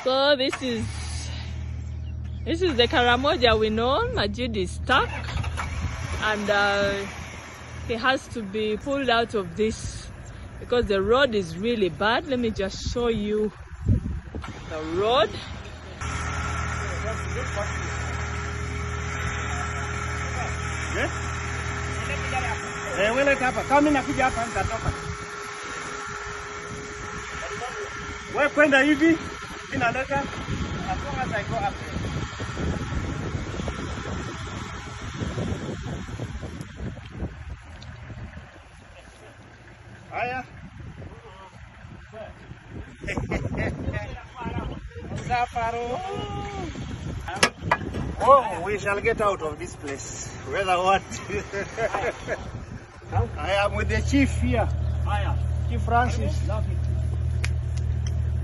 So this is the Karamoja we know. Majid is stuck, and he has to be pulled out of this because the road is really bad. Let me just show you the road. Wewe kwenda hivi inaleta as long as I go up there. Haya. Safaro. Oh, we shall get out of this place. Whether what? I am with the chief here. Chief Francis.